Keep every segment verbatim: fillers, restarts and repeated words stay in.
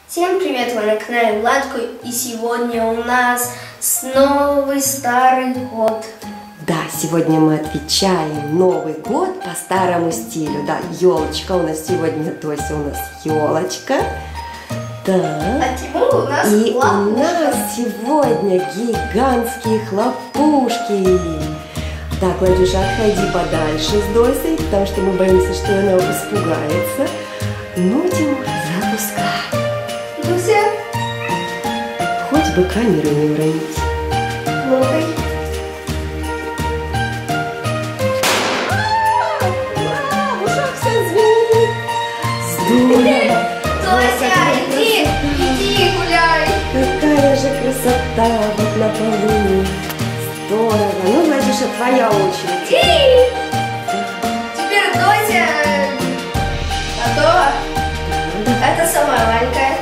Всем привет, вы на канале Владко, и сегодня у нас новый старый год. Да, сегодня мы отвечаем Новый год по старому стилю. Да, елочка у нас сегодня, Тося у нас елочка. Да. А Тимур у нас И хлопушка. у нас сегодня гигантские хлопушки. Так, Ладюша, отходи подальше с Досей, потому что мы боимся, что она испугается. Ну, Тимур, запускай. Дуся, Хоть бы камеру не уронить. лопай. В ушах все звенит. Здорово. Дося, иди, иди гуляй. Какая же красота вот на полу. Здорово. Ну, Ладюша, твоя очередь. Иди. Теперь Дося готова. Это самая маленькая.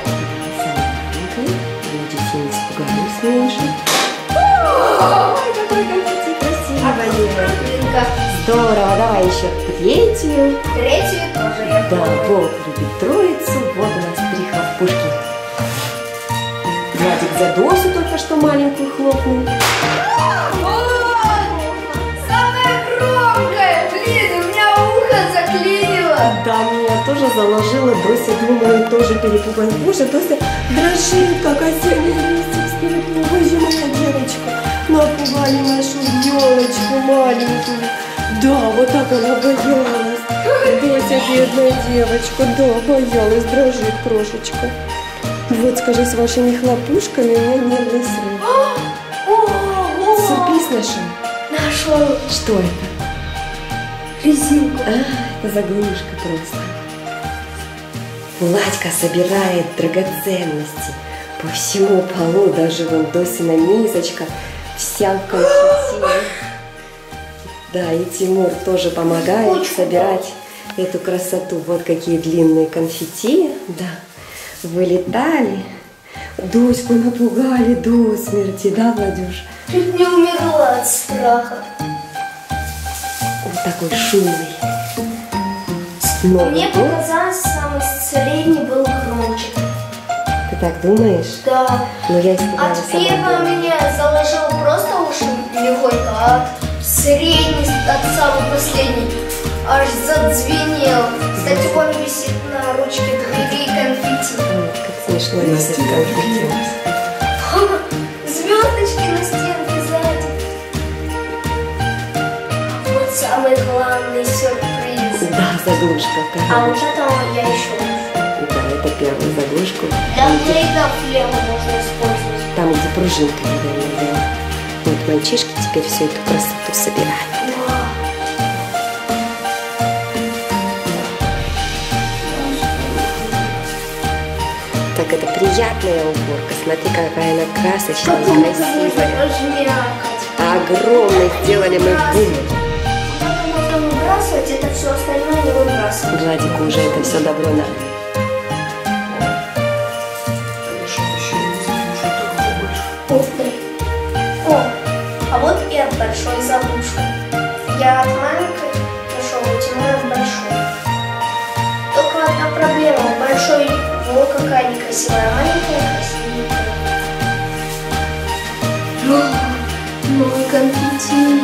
Люди все не испугались меньше. Ой, какой конфетти красивый. Маленькая. Здорово. Давай еще третью. Третью тоже я Да, пробую. Волк любит троицу. Вот у нас три хлопушки. Владик за Досю только что маленькую хлопнул. Самая громкая! Блин, у меня ухо заклинило! Да, меня тоже заложила. Дося, думаю, тоже перепугалась. Боже, Дося дрожит, как осенний листик с перепугу. Боже, моя девочка. Напугали нашу елочку маленькую. Да, вот так она боялась. Дося, бедная девочка, да, боялась, дрожит крошечка. Вот, скажи, с вашими хлопушками у меня нервный срыв. Ого! Сюрприз нашел. Нашел Что это? резинку. А, это заглушка просто. Владька собирает драгоценности по всему полу, даже вон Досина мисочка вся в конфетти. Да, и Тимур тоже помогает Очень собирать эту красоту. Вот какие длинные конфетти, да, вылетали. Доську напугали до смерти, да, Владюш? Чуть не умерла от страха. Вот такой шумный. Новый Мне год. показалось, самый средний был громче. Ты так думаешь? Да. Но я От испугалась первого сама. меня заложило просто уши легонько, а от средний, от самого последней аж задзвенел. Кстати, он висит на ручке двери конфетти. Вот, как смешно висит конфетти. Звездочки на стенке сзади. Вот самый главный сюрприз. Да, заглушка. А вот конечно. это я еще Да, это первая заглушка. для Там, где, блейда флема можно использовать. там, где пружинка, наверное, да. Вот мальчишки теперь всю эту красоту собирают. Так, это приятная уборка. Смотри, какая она красочная, Как можно красивая. пожмякать. Огромный сделали мы бум. Потом можно выбрасывать, это все остальное не выбрасывать. Владику уже это все добро надо. Ух ты. О, а вот и от большой заглушки. Я от маленькой нашел, у Тимура от большой. Только одна проблема. У большой во какая некрасивая, а маленькая красивенькая. Новый конфетти.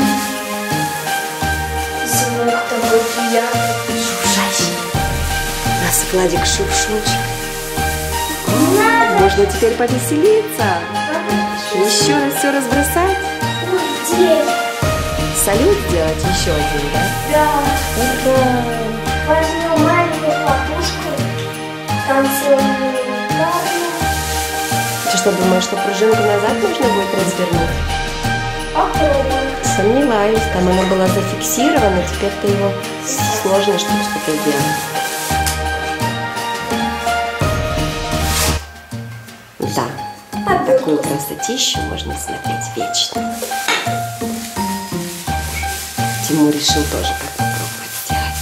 Звук такой приятный. Шуршащий. У нас Владик шуршучек. Не надо. Можно теперь повеселиться. Еще раз все разбросать. Ой, где? Салют сделать еще один, да? Да. Ура! Возьмем маленькую хлопушку. Там все элементарно. Ты что, думаешь, что пружинку назад можно будет развернуть? Попробуем. Сомневаюсь, там она была зафиксирована, теперь-то его сложно что-то сделать. Да, на такую красотищу можно смотреть вечно. Тимур решил тоже как попробовать сделать.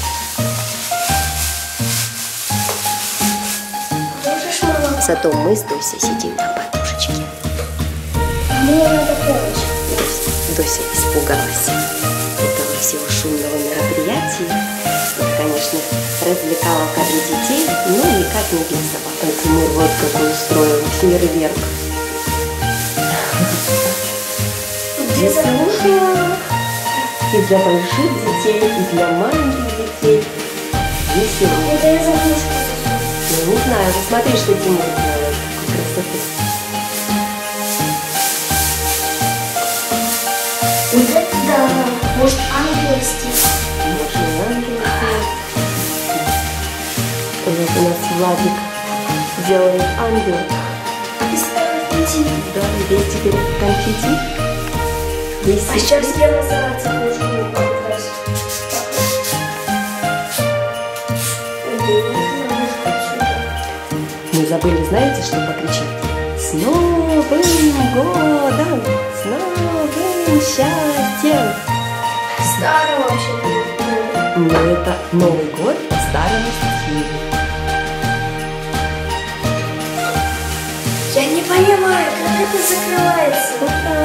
Можешь, мама? Зато мы с Досей сидим на подушечке. Мне надо помочь. Дося, Дося испугалась этого всего шумного мероприятия что-то, конечно, развлекало в кадре детей, но никак не для собак. А Тимур вот какой устроил фейерверк. Где заглушка? И для больших детей, и для маленьких детей. Весело. Куда я заглушку? Я не знаю, посмотри, что Тимур делает. Красоты. Вот это да. Может, ангел стих? Может, ангел сделать. Вот у нас Владик делает ангел. Из конфетти. Да, здесь теперь конфетти. Здесь А сейчас я называется нужно покрасить. Мы забыли, знаете, что покричать? С Новым годом! С новым счастьем! Старый вообще. Но это Новый год по старому стилю. Я не понимаю, как это закрывается.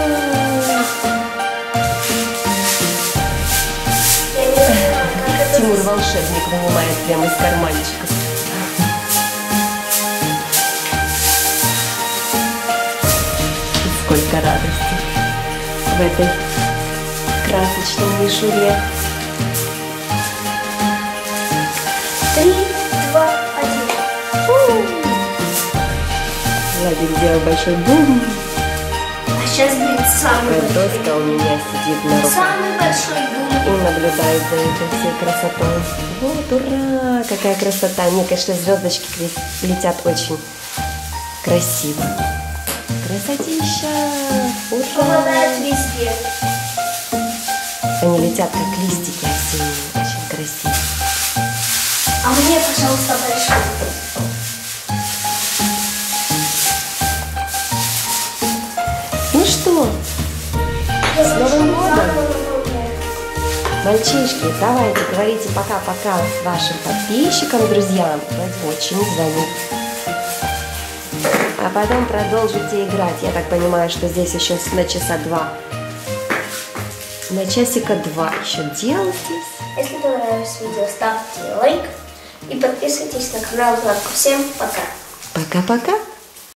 Я не понимаю, как это... Тимур волшебник вынимает прямо из карманчика. И сколько радости в этой красочной мишуре. Три, два, один. Владик сделал большой бум. А сейчас будет самый Доска большой. у меня сидит на руках Самый большой и бум. наблюдает за этой всей красотой. Вот, ура! Какая красота! Мне, конечно, звездочки летят очень красиво. Красотища! Ура! Попадает везде. Они летят как листики осенние, очень красиво. А мне, пожалуйста, большой. Ну что, С Новым годом! Мальчишки, давайте говорите пока-пока вашим подписчикам, друзьям. Вроде очень занят. А потом продолжите играть. Я так понимаю, что здесь еще на часа два. На часика два еще дел здесь. Если понравилось видео, ставьте лайк и подписывайтесь на канал Владко. Всем пока! Пока-пока.